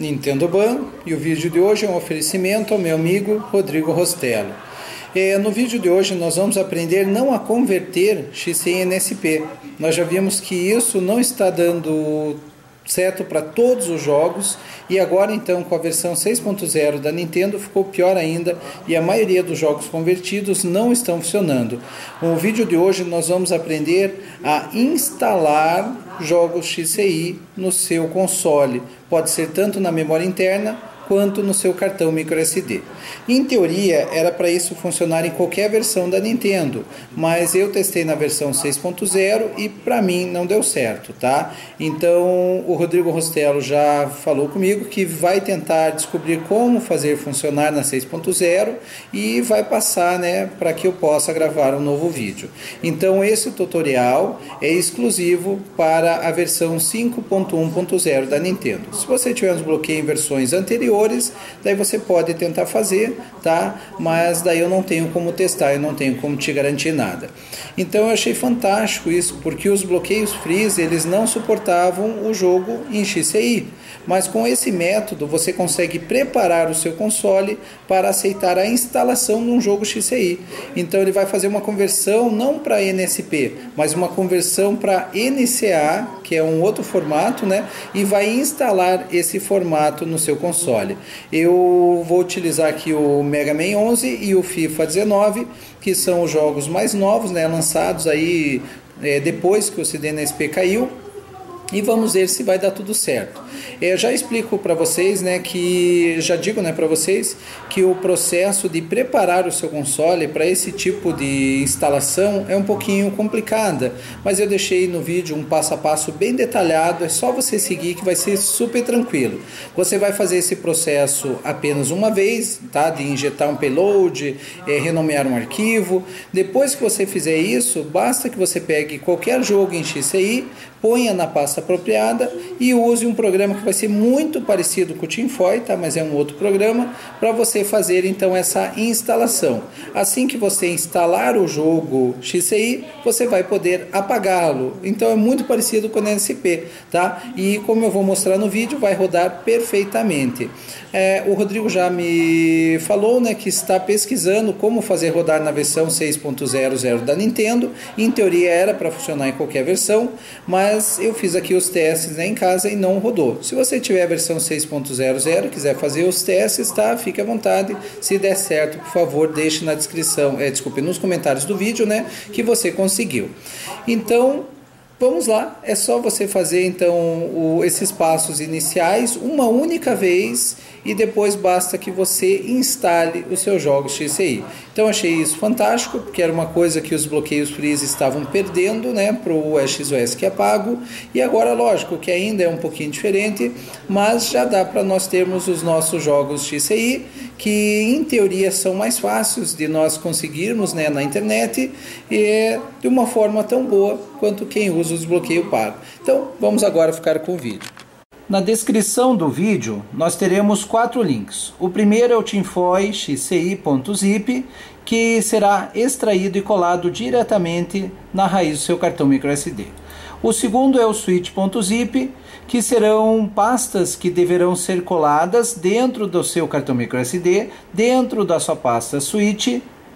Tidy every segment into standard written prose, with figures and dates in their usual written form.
Nintendo Ban, e o vídeo de hoje é um oferecimento ao meu amigo Rodrigo Rostello. No vídeo de hoje nós vamos aprender não a converter XCI em NSP. Nós já vimos que isso não está dando certo para todos os jogos, e agora então com a versão 6.0 da Nintendo ficou pior ainda, e a maioria dos jogos convertidos não estão funcionando. No vídeo de hoje nós vamos aprender a instalar jogos XCI no seu console. Pode ser tanto na memória interna quanto no seu cartão microSD. Em teoria era para isso funcionar em qualquer versão da Nintendo, mas eu testei na versão 6.0 e para mim não deu certo, tá? Então o Rodrigo Rostello já falou comigo que vai tentar descobrir como fazer funcionar na 6.0 e vai passar, né, para que eu possa gravar um novo vídeo. Então esse tutorial é exclusivo para a versão 5.1.0 da Nintendo. Se você tiver uns bloqueios em versões anteriores, daí você pode tentar fazer, tá? Mas daí eu não tenho como testar, eu não tenho como te garantir nada. Então eu achei fantástico isso, porque os bloqueios Freeze, eles não suportavam o jogo em XCI. Mas com esse método você consegue preparar o seu console para aceitar a instalação de um jogo XCI. Então ele vai fazer uma conversão não para NSP, mas uma conversão para NCA, que é um outro formato, né? E vai instalar esse formato no seu console. Eu vou utilizar aqui o Mega Man 11 e o FIFA 19, que são os jogos mais novos, né? Lançados aí depois que o CDNSP caiu. E vamos ver se vai dar tudo certo. Eu já explico para vocês, né, já digo, né, para vocês que o processo de preparar o seu console para esse tipo de instalação é um pouquinho complicada, mas eu deixei no vídeo um passo a passo bem detalhado, é só você seguir que vai ser super tranquilo. Você vai fazer esse processo apenas uma vez, tá, de injetar um payload, renomear um arquivo. Depois que você fizer isso, basta que você pegue qualquer jogo em XCI, ponha na pasta apropriada e use um programa que vai ser muito parecido com o TeamFoy, tá? Mas é um outro programa, para você fazer então essa instalação. Assim que você instalar o jogo XCI, você vai poder apagá-lo. Então é muito parecido com o NSP, tá? E como eu vou mostrar no vídeo, vai rodar perfeitamente. O Rodrigo já me falou, né, que está pesquisando como fazer rodar na versão 6.00 da Nintendo. Em teoria era para funcionar em qualquer versão, mas eu fiz aqui os testes, né, em casa e não rodou. Se você tiver a versão 6.00 quiser fazer os testes, tá? Fique à vontade. Se der certo, por favor, deixe na descrição, nos comentários do vídeo, né, que você conseguiu. Então vamos lá, é só você fazer então esses passos iniciais uma única vez e depois basta que você instale os seus jogos XCI. Então achei isso fantástico, porque era uma coisa que os bloqueios Freeze estavam perdendo, né, para o XOS que é pago, e agora lógico que ainda é um pouquinho diferente, mas já dá para nós termos os nossos jogos XCI, que em teoria são mais fáceis de nós conseguirmos, né, na internet, e de uma forma tão boa quanto quem usa o desbloqueio pago. Então vamos agora ficar com o vídeo. Na descrição do vídeo nós teremos 4 links. O primeiro é o TeamFoy XCI.zip, que será extraído e colado diretamente na raiz do seu cartão microSD. O segundo é o Switch.zip, que serão pastas que deverão ser coladas dentro do seu cartão microSD, dentro da sua pasta Switch.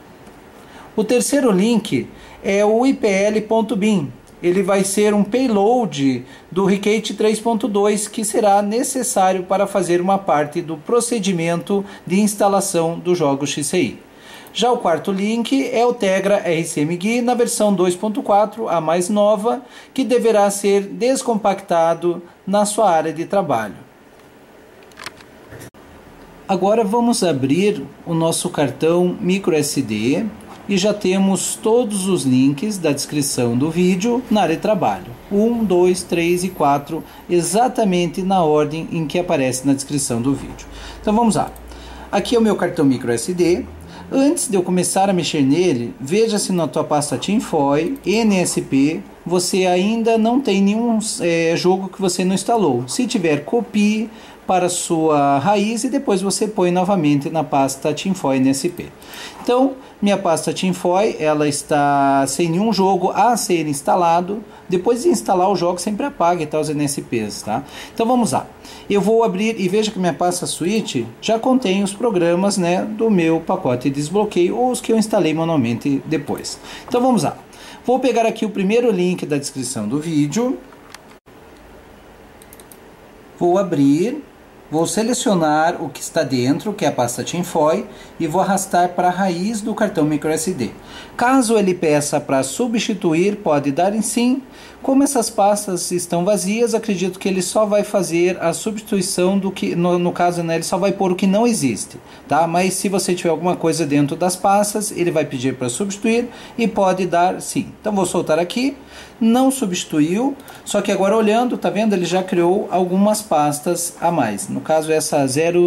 O terceiro link é o IPL.bin. Ele vai ser um payload do Recate 3.2 que será necessário para fazer uma parte do procedimento de instalação do jogo XCI. Já o quarto link é o Tegra RCMGui na versão 2.4, a mais nova, que deverá ser descompactado na sua área de trabalho. Agora vamos abrir o nosso cartão microSD. E já temos todos os links da descrição do vídeo na área de trabalho. 1, 2, 3 e 4, exatamente na ordem em que aparece na descrição do vídeo. Então vamos lá. Aqui é o meu cartão microSD. Antes de eu começar a mexer nele, veja se na tua pasta TeamFoy, NSP, você ainda não tem nenhum jogo que você não instalou. Se tiver, copie para a sua raiz e depois você põe novamente na pasta Tinfoil NSP. Então, minha pasta Tinfoil, ela está sem nenhum jogo a ser instalado. Depois de instalar o jogo, sempre apague os NSPs, tá? Então vamos lá. Eu vou abrir e veja que minha pasta Switch já contém os programas, né, do meu pacote de desbloqueio ou os que eu instalei manualmente depois. Então vamos lá. Vou pegar aqui o primeiro link da descrição do vídeo. Vou abrir. Vou selecionar o que está dentro, que é a pasta Tinfoil, e vou arrastar para a raiz do cartão microSD. Caso ele peça para substituir, pode dar em sim. Como essas pastas estão vazias, acredito que ele só vai fazer a substituição do que, no caso, né, ele só vai pôr o que não existe, tá? Mas se você tiver alguma coisa dentro das pastas, ele vai pedir para substituir e pode dar sim. Então vou soltar aqui. Não substituiu, só que agora olhando, tá vendo? Ele já criou algumas pastas a mais. No caso, essa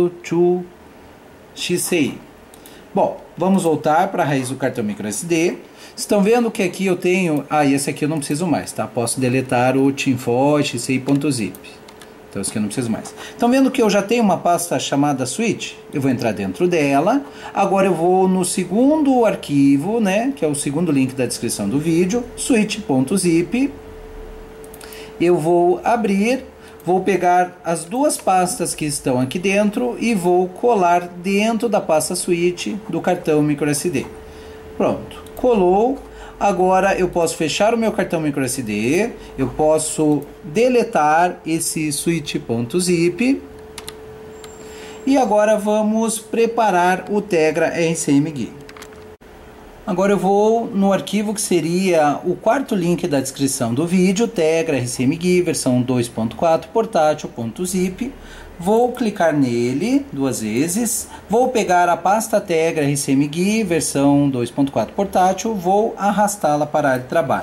02XCI. Bom, vamos voltar para a raiz do cartão microSD. Estão vendo que aqui eu tenho... esse aqui eu não preciso mais, tá? Posso deletar o Tinfoil XCI.zip. Então, esse aqui eu não preciso mais. Estão vendo que eu já tenho uma pasta chamada Switch? Eu vou entrar dentro dela. Agora eu vou no segundo arquivo, né? Que é o segundo link da descrição do vídeo. Switch.zip. Eu vou abrir. Vou pegar as duas pastas que estão aqui dentro e vou colar dentro da pasta Switch do cartão microSD. Pronto. Colou. Agora eu posso fechar o meu cartão microSD, eu posso deletar esse switch.zip e agora vamos preparar o Tegra RCMGui. Agora eu vou no arquivo que seria o quarto link da descrição do vídeo, Tegra RCMGui versão 2.4 portátil.zip. Vou clicar nele duas vezes, vou pegar a pasta Tegra RCMGui versão 2.4 portátil, vou arrastá-la para a área de trabalho.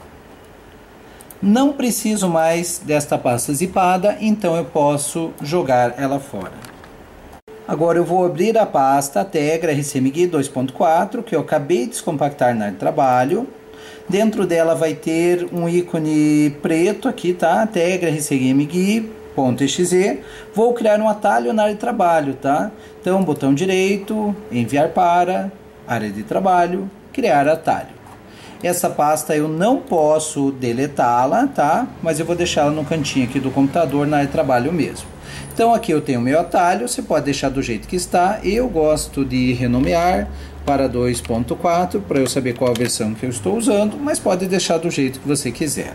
Não preciso mais desta pasta zipada, então eu posso jogar ela fora. Agora eu vou abrir a pasta Tegra RCMGui 2.4, que eu acabei de descompactar na área de trabalho. Dentro dela vai ter um ícone preto aqui, tá? Tegra RCMGui.exe. Vou criar um atalho na área de trabalho, tá? Então, botão direito, enviar para, área de trabalho, criar atalho. Essa pasta eu não posso deletá-la, tá? Mas eu vou deixá-la no cantinho aqui do computador na área de trabalho mesmo. Então aqui eu tenho o meu atalho, você pode deixar do jeito que está. Eu gosto de renomear para 2.4 para eu saber qual a versão que eu estou usando, mas pode deixar do jeito que você quiser.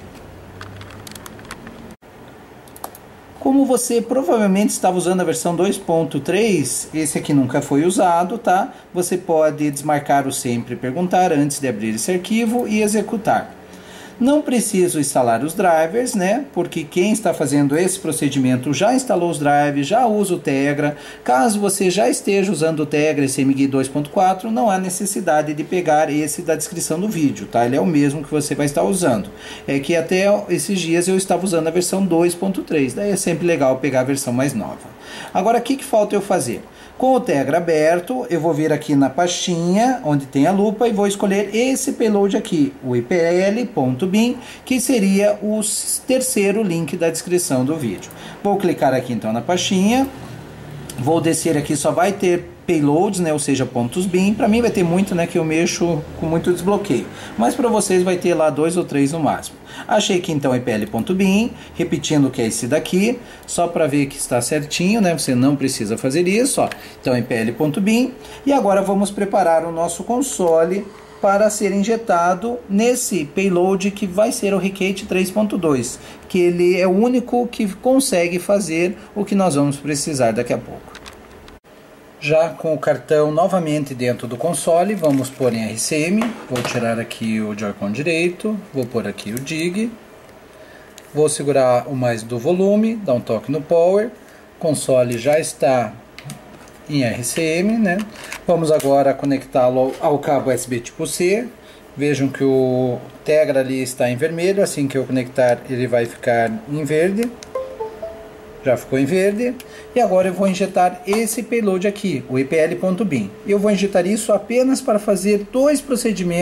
Como você provavelmente estava usando a versão 2.3, esse aqui nunca foi usado, tá? Você pode desmarcar o sempre perguntar antes de abrir esse arquivo e executar. Não preciso instalar os drivers, né? Porque quem está fazendo esse procedimento já instalou os drivers, já usa o Tegra. Caso você já esteja usando o Tegra RCMGui 2.4, não há necessidade de pegar esse da descrição do vídeo, tá? Ele é o mesmo que você vai estar usando. É que até esses dias eu estava usando a versão 2.3, daí é sempre legal pegar a versão mais nova. Agora, o que falta eu fazer? Com o Tegra aberto, eu vou vir aqui na pastinha, onde tem a lupa, e vou escolher esse payload aqui, o ipl.bin, que seria o terceiro link da descrição do vídeo. Vou clicar aqui então na pastinha, vou descer aqui, só vai ter payloads, né, ou seja, pontos bin. Para mim vai ter muito, né, que eu mexo com muito desbloqueio, mas para vocês vai ter lá 2 ou 3 no máximo. Achei aqui então ipl.bin, repetindo que é esse daqui, só para ver que está certinho, né, você não precisa fazer isso, ó. Então ipl.bin, e agora vamos preparar o nosso console para ser injetado nesse payload que vai ser o Recate 3.2, que ele é o único que consegue fazer o que nós vamos precisar daqui a pouco. Já com o cartão novamente dentro do console, vamos pôr em RCM. Vou tirar aqui o Joy-Con direito, vou pôr aqui o DIG. Vou segurar o mais do volume, dar um toque no Power. O console já está em RCM, né? Vamos agora conectá-lo ao cabo USB tipo C. Vejam que o Tegra ali está em vermelho, assim que eu conectar ele vai ficar em verde. Já ficou em verde. E agora eu vou injetar esse payload aqui, o ipl.bin. Eu vou injetar isso apenas para fazer 2 procedimentos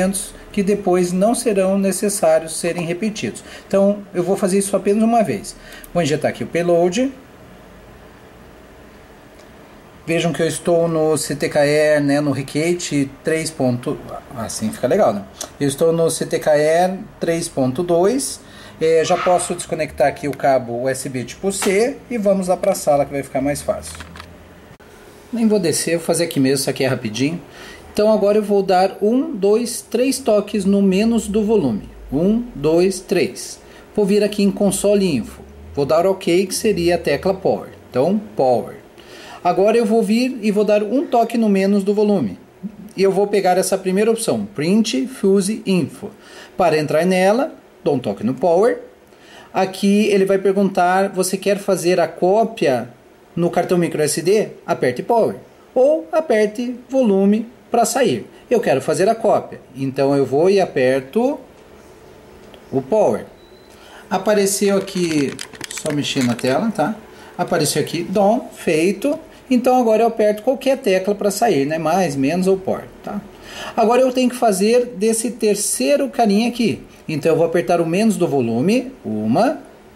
que depois não serão necessários serem repetidos. Então eu vou fazer isso apenas uma vez. Vou injetar aqui o payload. Vejam que eu estou no CTKR, né, no Recate 3. Assim fica legal, né? Eu estou no CTKR 3.2. Já posso desconectar aqui o cabo USB tipo C e vamos lá para a sala que vai ficar mais fácil. Nem vou descer, vou fazer aqui mesmo, isso aqui é rapidinho. Então agora eu vou dar 1, 2, 3 toques no menos do volume. 1, 2, 3. Vou vir aqui em console info. Vou dar OK, que seria a tecla Power. Então, Power. Agora eu vou vir e vou dar um toque no menos do volume. E eu vou pegar essa primeira opção, Print Fuse Info. Para entrar nela, dou um toque no Power. Aqui ele vai perguntar, você quer fazer a cópia no cartão microSD? Aperte Power. Ou aperte volume para sair. Eu quero fazer a cópia. Então eu vou e aperto o Power. Apareceu aqui, só mexer na tela, tá? Apareceu aqui, Done, feito. Então agora eu aperto qualquer tecla para sair, né? Mais, menos ou Power, tá? Agora eu tenho que fazer desse terceiro carinha aqui. Então eu vou apertar o menos do volume, 1,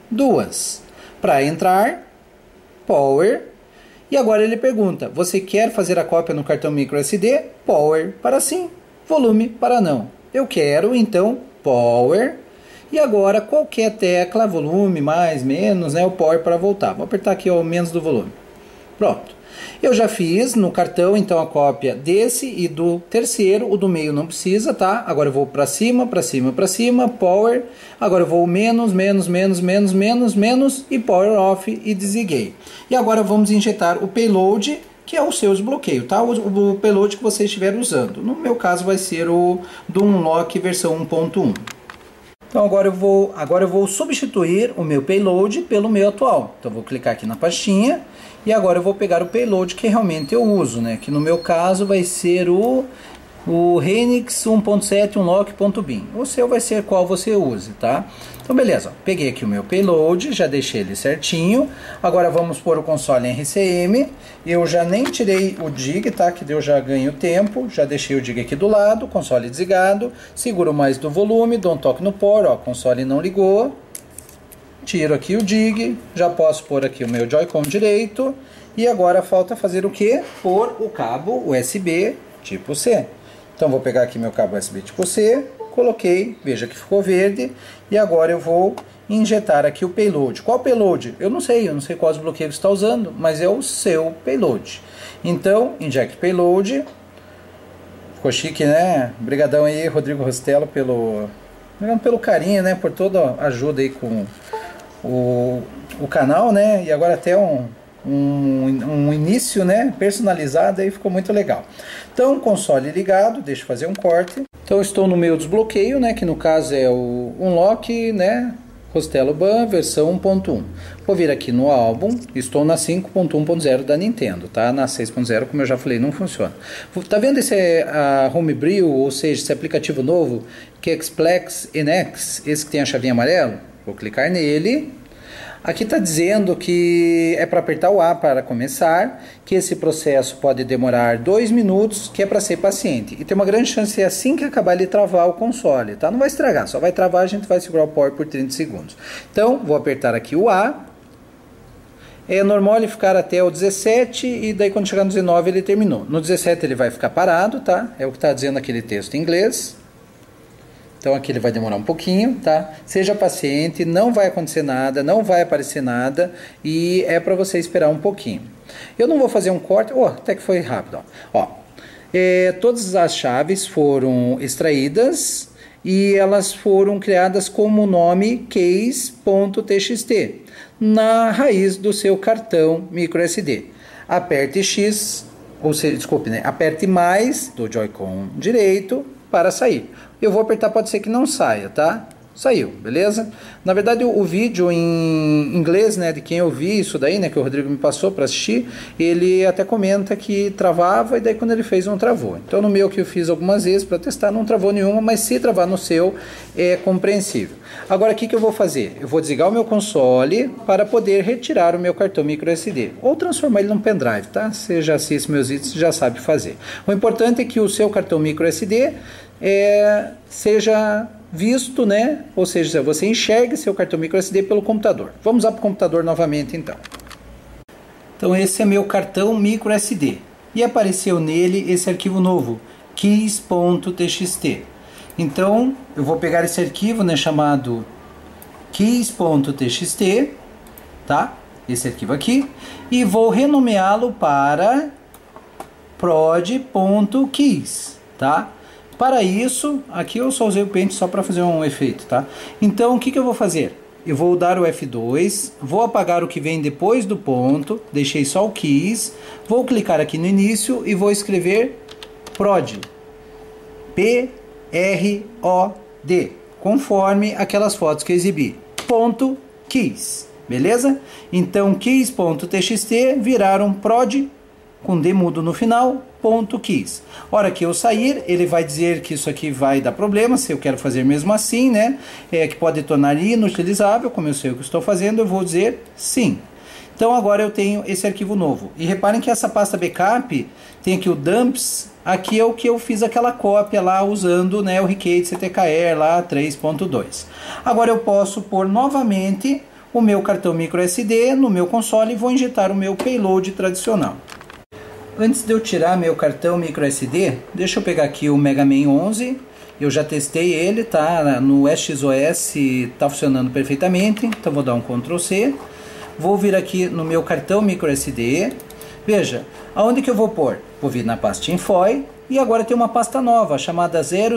2. Para entrar, Power. E agora ele pergunta, você quer fazer a cópia no cartão microSD? Power para sim, volume para não. Eu quero, então, Power. E agora qualquer tecla, volume, mais, menos, né? O Power para voltar. Vou apertar aqui o menos do volume. Pronto. Eu já fiz no cartão, então, a cópia desse e do terceiro. O do meio não precisa, tá? Agora eu vou para cima, para cima, para cima, Power. Agora eu vou menos, menos, menos, menos, menos, menos e Power Off e desliguei. E agora vamos injetar o payload, que é o seu desbloqueio, tá? O payload que você estiver usando. No meu caso vai ser o do Unlock versão 1.1. Então agora eu vou substituir o meu payload pelo meu atual. Então eu vou clicar aqui na pastinha e agora eu vou pegar o payload que realmente eu uso, né? Que no meu caso vai ser o Renix 1.7 Unlock.bin. O seu vai ser qual você use, tá? Então beleza, ó, peguei aqui o meu payload, já deixei ele certinho. Agora vamos pôr o console em RCM. Eu já nem tirei o DIG, tá? Que eu já ganho tempo. Já deixei o DIG aqui do lado, console desligado. Seguro mais do volume, dou um toque no Power, ó, console não ligou. Tiro aqui o DIG, já posso pôr aqui o meu Joy-Con direito. E agora falta fazer o que? Pôr o cabo USB tipo C. Então vou pegar aqui meu cabo USB tipo C, coloquei, veja que ficou verde. E agora eu vou injetar aqui o payload. Qual payload? Eu não sei qual desbloqueio você está usando, mas é o seu payload. Então, inject payload. Ficou chique, né? Obrigadão aí, Rodrigo Rostello, pelo carinho, né? Por toda a ajuda aí com o canal, né? E agora até um início, né, personalizado, aí ficou muito legal. Então, console ligado, deixa eu fazer um corte. Então, eu estou no meu desbloqueio, né, que no caso é o Unlock, né, Rostello Ban, versão 1.1. Vou vir aqui no álbum, estou na 5.1.0 da Nintendo, tá? Na 6.0, como eu já falei, não funciona. Tá vendo esse Homebrew, ou seja, esse aplicativo novo, que é Xplex NX, esse que tem a chavinha amarela? Vou clicar nele. Aqui está dizendo que é para apertar o A para começar, que esse processo pode demorar 2 minutos, que é para ser paciente. E tem uma grande chance de assim que acabar ele travar o console, tá? Não vai estragar, só vai travar, a gente vai segurar o Power por 30 segundos. Então, vou apertar aqui o A. É normal ele ficar até o 17 e daí quando chegar no 19 ele terminou. No 17 ele vai ficar parado, tá? É o que está dizendo aquele texto em inglês. Então aqui ele vai demorar um pouquinho, tá? Seja paciente, não vai acontecer nada, não vai aparecer nada e é para você esperar um pouquinho. Eu não vou fazer um corte, até que foi rápido, ó. Todas as chaves foram extraídas e elas foram criadas como nome case.txt na raiz do seu cartão microSD. Aperte X, ou seja, desculpe, né? Aperte mais do Joy-Con direito para sair. Eu vou apertar, pode ser que não saia, tá? saiu, beleza? Na verdade o vídeo em inglês, né, de quem eu vi isso daí, né, que o Rodrigo me passou para assistir, ele até comenta que travava e daí quando ele fez não travou. Então no meu que eu fiz algumas vezes para testar não travou nenhuma, mas se travar no seu é compreensível. Agora o que eu vou fazer? Eu vou desligar o meu console para poder retirar o meu cartão microSD ou transformar ele num pendrive, tá? Você já assiste meus vídeos, já sabe fazer. O importante é que o seu cartão microSD seja visto, né? Ou seja, você enxergue seu cartão microSD pelo computador. Vamos lá para o computador novamente então. Então esse é meu cartão microSD e apareceu nele esse arquivo novo, keys.txt. Então eu vou pegar esse arquivo, né, chamado keys.txt, tá? Esse arquivo aqui, e vou renomeá-lo para prod.keys, tá? Para isso, aqui eu só usei o Paint só para fazer um efeito, tá? Então, o que eu vou fazer? Eu vou dar o F2, vou apagar o que vem depois do ponto, deixei só o keys, vou clicar aqui no início e vou escrever prod, P-R-O-D, conforme aquelas fotos que eu exibi, ponto keys, beleza? Então, keys.txt viraram prod, com D mudo no final, ponto keys. Hora que eu sair, ele vai dizer que isso aqui vai dar problema, se eu quero fazer mesmo assim, né? Que pode tornar inutilizável, como eu sei o que estou fazendo, eu vou dizer sim. Então agora eu tenho esse arquivo novo. E reparem que essa pasta backup tem aqui o dumps, aqui é o que eu fiz aquela cópia lá usando, né, o Recade CTKR lá 3.2. Agora eu posso pôr novamente o meu cartão microSD no meu console e vou injetar o meu payload tradicional. Antes de eu tirar meu cartão microSD, deixa eu pegar aqui o Mega Man 11. Eu já testei ele, tá? No SXOS tá funcionando perfeitamente. Então vou dar um Ctrl C. Vou vir aqui no meu cartão microSD. Veja, aonde que eu vou pôr? Vou vir na pasta Info e agora tem uma pasta nova chamada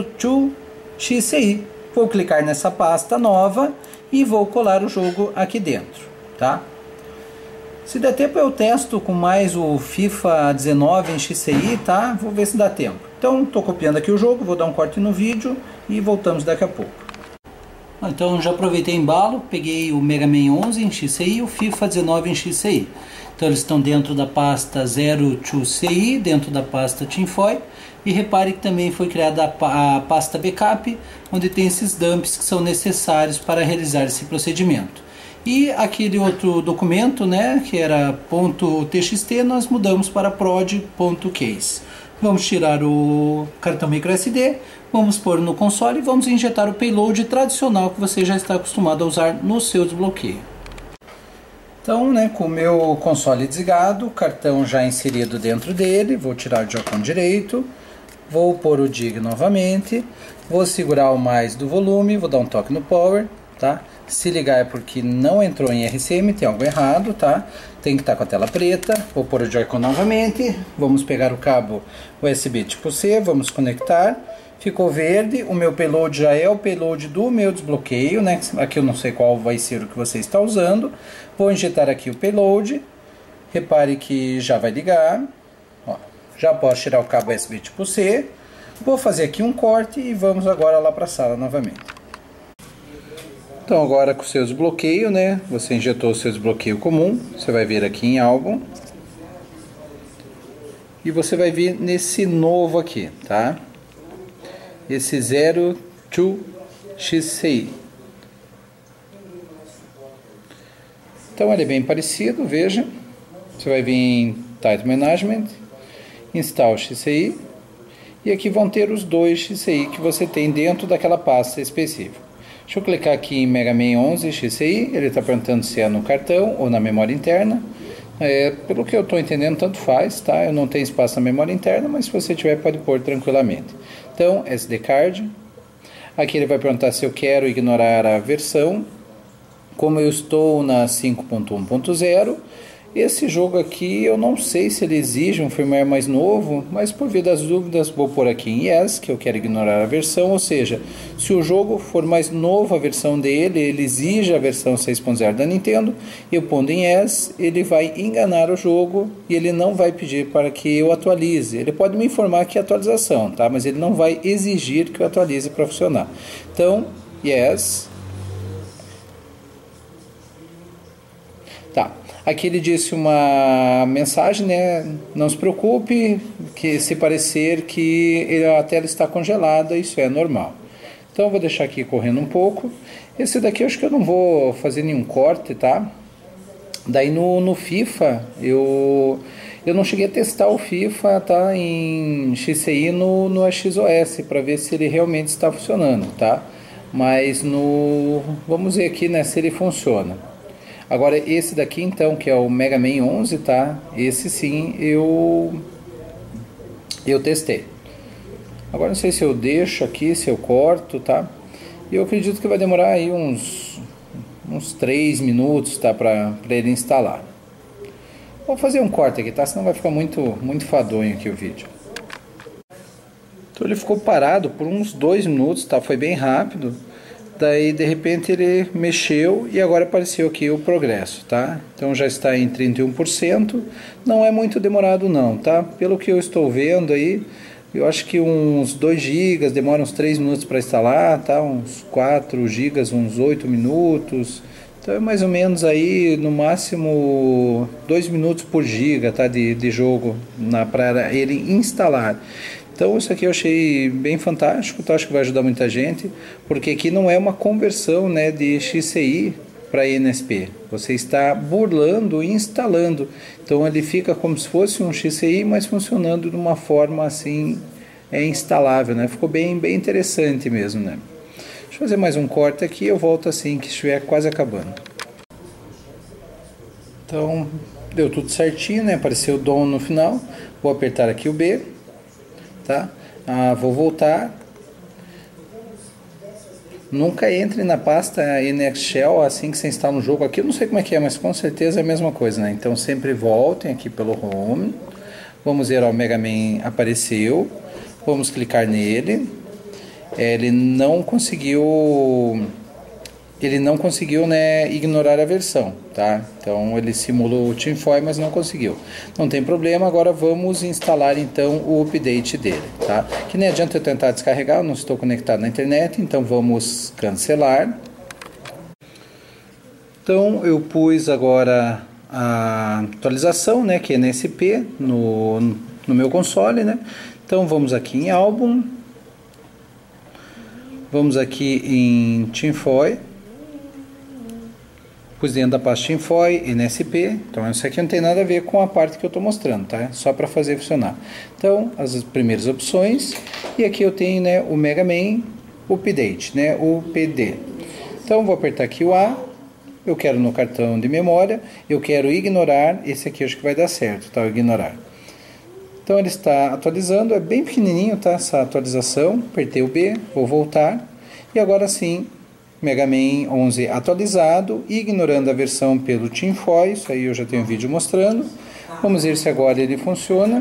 02xci. Vou clicar nessa pasta nova e vou colar o jogo aqui dentro, tá? Se der tempo eu testo com mais o FIFA 19 em XCI, tá? Vou ver se dá tempo. Então estou copiando aqui o jogo, vou dar um corte no vídeo e voltamos daqui a pouco. Então já aproveitei o embalo, peguei o Mega Man 11 em XCI e o FIFA 19 em XCI. Então eles estão dentro da pasta 02CI, dentro da pasta Tinfoil. E repare que também foi criada a pasta backup, onde tem esses dumps que são necessários para realizar esse procedimento. E aquele outro documento, né, que era .txt, nós mudamos para prod.keys. Vamos tirar o cartão microSD, vamos pôr no console e vamos injetar o payload tradicional que você já está acostumado a usar no seu desbloqueio. Então, né, com o meu console desligado, o cartão já inserido dentro dele, vou tirar o Joy-Con direito, vou pôr o DIG novamente, vou segurar o mais do volume, vou dar um toque no power, tá? Se ligar é porque não entrou em RCM, tem algo errado, tá? Tem que estar com a tela preta. Vou pôr o Joy-Con novamente. Vamos pegar o cabo USB tipo C, vamos conectar. Ficou verde, o meu payload já é o payload do meu desbloqueio, né? Aqui eu não sei qual vai ser o que você está usando. Vou injetar aqui o payload. Repare que já vai ligar. Ó, já posso tirar o cabo USB tipo C. Vou fazer aqui um corte e vamos agora lá para a sala novamente. Então agora com o seu desbloqueio, né? Você injetou o seu desbloqueio comum. Você vai vir aqui em álbum. E você vai vir nesse novo aqui, tá? Esse 02xci. Então ele é bem parecido, veja. Você vai vir em Title Management, Install XCI. E aqui vão ter os dois XCI que você tem dentro daquela pasta específica. Deixa eu clicar aqui em Mega Man 11 XCI, ele está perguntando se é no cartão ou na memória interna. Pelo que eu estou entendendo, tanto faz, tá? Eu não tenho espaço na memória interna, mas se você tiver, pode pôr tranquilamente. Então, SD card. Aqui ele vai perguntar se eu quero ignorar a versão. Como eu estou na 5.1.0, esse jogo aqui eu não sei se ele exige um firmware mais novo, mas por via das dúvidas vou pôr aqui em Yes, que eu quero ignorar a versão, ou seja, se o jogo for mais novo a versão dele, ele exige a versão 6.0 da Nintendo, eu pondo em Yes, ele vai enganar o jogo e ele não vai pedir para que eu atualize. Ele pode me informar que é atualização, tá? Mas ele não vai exigir que eu atualize para funcionar. Então, Yes. Tá. Aqui ele disse uma mensagem, né? Não se preocupe, que se parecer que a tela está congelada, isso é normal. Então eu vou deixar aqui correndo um pouco. Esse daqui eu acho que eu não vou fazer nenhum corte, tá? Daí no FIFA, eu não cheguei a testar o FIFA, tá? Em XCI no AXOS, para ver se ele realmente está funcionando, tá? Mas vamos ver aqui, né, se ele funciona. Agora esse daqui então, que é o Mega Man 11, tá? Esse sim eu testei. Agora não sei se eu deixo aqui, se eu corto, tá? E eu acredito que vai demorar aí uns 3 minutos, tá? Para ele instalar. Vou fazer um corte aqui, tá? Senão vai ficar muito enfadonho aqui o vídeo. Então ele ficou parado por uns 2 minutos, tá? Foi bem rápido. Daí de repente ele mexeu e agora apareceu aqui o progresso, tá? Então já está em 31%, não é muito demorado não, tá? Pelo que eu estou vendo aí, eu acho que uns 2 GB, demora uns 3 minutos para instalar, tá? Uns 4 GB, uns 8 minutos, então é mais ou menos aí no máximo 2 minutos por giga, tá? De jogo para ele instalar. Então isso aqui eu achei bem fantástico, tá? Acho que vai ajudar muita gente, porque aqui não é uma conversão, né, de XCI para NSP. Você está burlando e instalando. Então ele fica como se fosse um XCI, mas funcionando de uma forma assim instalável, né? Ficou bem interessante mesmo, né? Deixa eu fazer mais um corte aqui, eu volto assim que estiver quase acabando. Então deu tudo certinho, né? Apareceu o DOM no final. Vou apertar aqui o B. Tá? Vou voltar. Nunca entre na pasta NXShell assim que você instala um jogo aqui. Eu não sei como é que é, mas com certeza é a mesma coisa, né? Então sempre voltem aqui pelo Home. Vamos ver, ó, o Mega Man apareceu. Vamos clicar nele. Ele não conseguiu, né, ignorar a versão, tá? Então ele simulou o Tinfoil, mas não conseguiu. Não tem problema, agora vamos instalar então o update dele, tá? Que nem adianta eu tentar descarregar, eu não estou conectado na internet, então vamos cancelar. Então eu pus agora a atualização, né, que é NSP no meu console, né? Então vamos aqui em álbum, vamos aqui em Tinfoil. Pus dentro da pasta Tinfoil, NSP, então isso aqui não tem nada a ver com a parte que eu estou mostrando, tá? Só para fazer funcionar. Então, as primeiras opções, e aqui eu tenho, né, o Mega Man Update, né, o PD. Então, vou apertar aqui o A, eu quero no cartão de memória, eu quero ignorar, esse aqui eu acho que vai dar certo, tá? Ignorar. Então, ele está atualizando, é bem pequenininho, tá? Essa atualização, apertei o B, vou voltar, e agora sim, Mega Man 11 atualizado, ignorando a versão pelo Tinfoil, isso aí eu já tenho um vídeo mostrando. Vamos ver se agora ele funciona.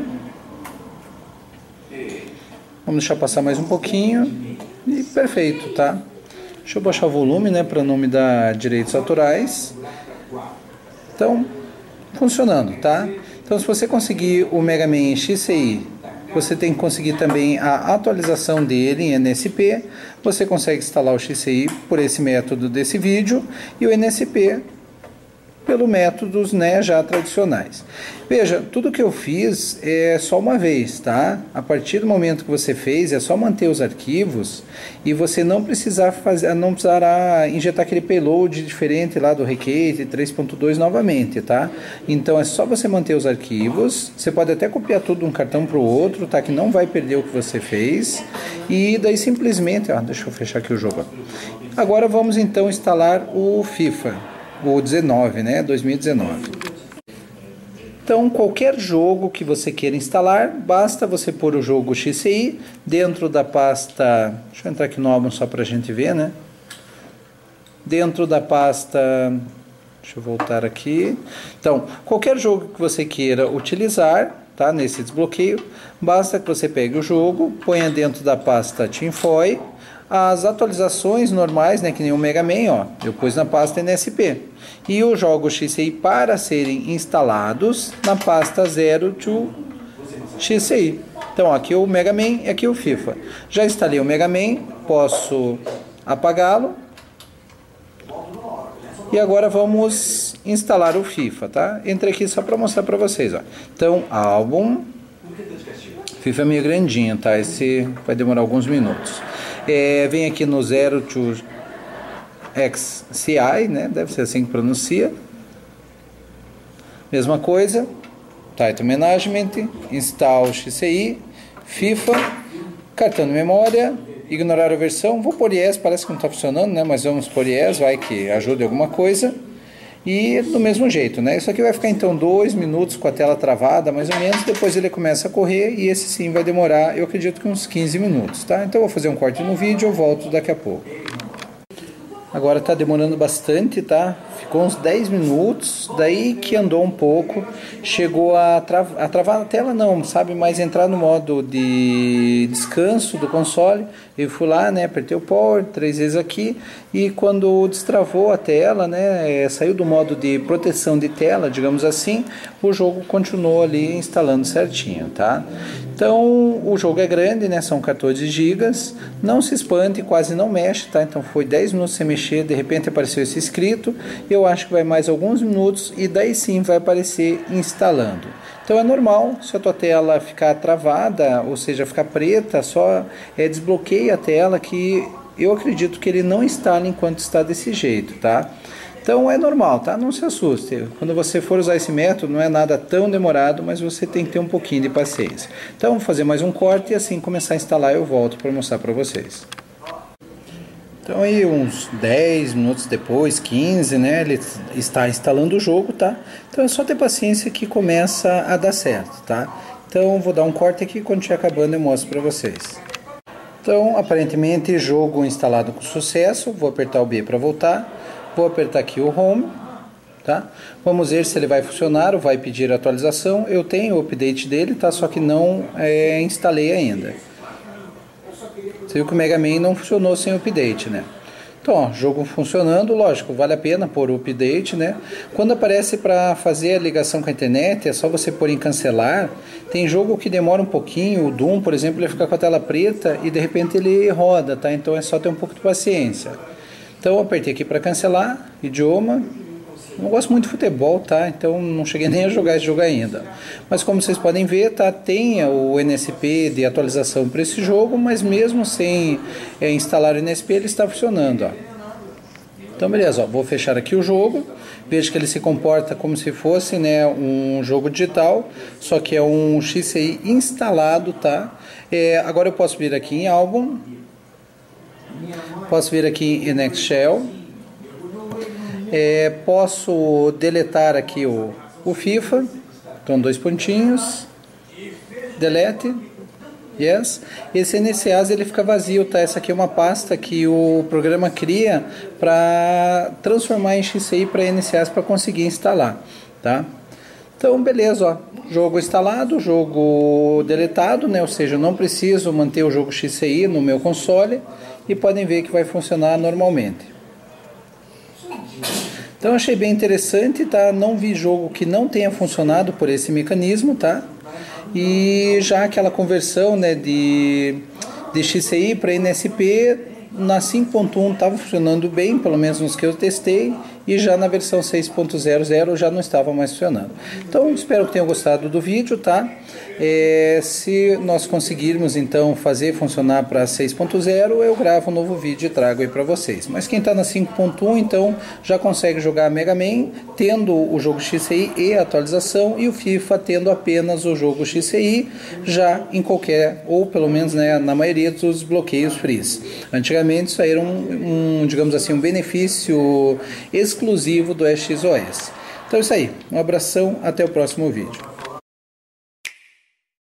Vamos deixar passar mais um pouquinho e perfeito, tá? Deixa eu baixar o volume, né, para não me dar direitos autorais. Então, funcionando, tá? Então, se você conseguir o Mega Man XCI, você tem que conseguir também a atualização dele em NSP. Você consegue instalar o XCI por esse método desse vídeo e o NSP pelo métodos, né, já tradicionais. Veja, tudo que eu fiz é só uma vez, tá? A partir do momento que você fez, é só manter os arquivos e você não precisará injetar aquele payload diferente lá do Requate 3.2 novamente, tá? Então é só você manter os arquivos, você pode até copiar tudo de um cartão para o outro, tá? Que não vai perder o que você fez e daí simplesmente, deixa eu fechar aqui o jogo. Agora vamos então instalar o FIFA. O 19, né? 2019. Então, qualquer jogo que você queira instalar, basta você pôr o jogo XCI dentro da pasta... Deixa eu entrar aqui no álbum só para a gente ver, né? Dentro da pasta... Deixa eu voltar aqui. Então, qualquer jogo que você queira utilizar, tá? Nesse desbloqueio, basta que você pegue o jogo, ponha dentro da pasta Tinfoil. As atualizações normais, né, que nem o Mega Man, ó, eu pus na pasta NSP. E os jogos XCI para serem instalados na pasta 02 XCI. Então aqui o Mega Man e aqui o FIFA. Já instalei o Mega Man, posso apagá-lo. E agora vamos instalar o FIFA, tá? Entrei aqui só para mostrar para vocês, ó. Então, álbum. FIFA é meio grandinho, tá? Esse vai demorar alguns minutos. Vem aqui no Zero to XCI, né? Deve ser assim que pronuncia. Mesma coisa. Title Management, Install XCI, FIFA, cartão de memória, ignorar a versão. Vou por Yes, parece que não está funcionando, né? Mas vamos por Yes, vai que ajude alguma coisa. E do mesmo jeito, né? Isso aqui vai ficar então 2 minutos com a tela travada, mais ou menos. Depois ele começa a correr e esse sim vai demorar, eu acredito que uns 15 minutos, tá? Então eu vou fazer um corte no vídeo, eu volto daqui a pouco. Agora tá demorando bastante, tá? Ficou uns 10 minutos, daí que andou um pouco, chegou a travar a tela não, sabe? Mas entrar no modo de descanso do console. Eu fui lá, né? Apertei o Power 3 vezes aqui e quando destravou a tela, né? Saiu do modo de proteção de tela, digamos assim, o jogo continuou ali instalando certinho, tá? Então o jogo é grande, né? São 14 GB, não se espante, quase não mexe, tá? Então foi 10 minutos sem mexer, de repente apareceu esse escrito, eu acho que vai mais alguns minutos e daí sim vai aparecer instalando. Então é normal, se a tua tela ficar travada, ou seja, ficar preta, só desbloqueia a tela, que eu acredito que ele não instala enquanto está desse jeito, tá? Então é normal, tá? Não se assuste. Quando você for usar esse método, não é nada tão demorado, mas você tem que ter um pouquinho de paciência. Então vou fazer mais um corte e assim começar a instalar eu volto para mostrar para vocês. Então aí uns 10 minutos depois, 15, né, ele está instalando o jogo, tá? Então é só ter paciência que começa a dar certo, tá? Então vou dar um corte aqui, quando estiver acabando eu mostro para vocês. Então aparentemente jogo instalado com sucesso, vou apertar o B para voltar, vou apertar aqui o Home, tá? Vamos ver se ele vai funcionar ou vai pedir atualização. Eu tenho o update dele, tá? Só que não instalei ainda. Você viu que o Mega Man não funcionou sem o update, né? Então, ó, jogo funcionando, lógico, vale a pena pôr o update, né? Quando aparece para fazer a ligação com a internet, é só você pôr em cancelar. Tem jogo que demora um pouquinho, o Doom, por exemplo, ele fica com a tela preta e de repente ele roda, tá? Então é só ter um pouco de paciência. Então eu apertei aqui para cancelar, idioma. Não gosto muito de futebol, tá? Então não cheguei nem a jogar esse jogo ainda. Mas como vocês podem ver, tá? Tem o NSP de atualização para esse jogo, mas mesmo sem instalar o NSP, ele está funcionando, ó. Então beleza, ó, vou fechar aqui o jogo. Veja que ele se comporta como se fosse, né, um jogo digital, só que é um XCI instalado, tá? Agora eu posso vir aqui em álbum, posso vir aqui em Nextshell. Posso deletar aqui o FIFA, então 2 pontinhos, delete, yes. Esse NCAs ele fica vazio, tá? Essa aqui é uma pasta que o programa cria para transformar em XCI para NCAs para conseguir instalar, tá? Então beleza, ó, jogo instalado, jogo deletado, né? Ou seja, eu não preciso manter o jogo XCI no meu console e podem ver que vai funcionar normalmente. Então achei bem interessante, tá? Não vi jogo que não tenha funcionado por esse mecanismo, tá? E já aquela conversão, né, de XCI para NSP na 5.1 estava funcionando bem, pelo menos nos que eu testei, e já na versão 6.00 já não estava mais funcionando. Então espero que tenham gostado do vídeo, tá? Se nós conseguirmos então fazer funcionar para 6.0, eu gravo um novo vídeo e trago aí para vocês. Mas quem está na 5.1 então já consegue jogar Mega Man tendo o jogo XCI e a atualização, e o FIFA tendo apenas o jogo XCI já em qualquer, ou pelo menos, né, na maioria dos bloqueios frees. Antigamente isso aí era digamos assim, um benefício exclusivo do XOS. Então é isso aí, um abração, até o próximo vídeo.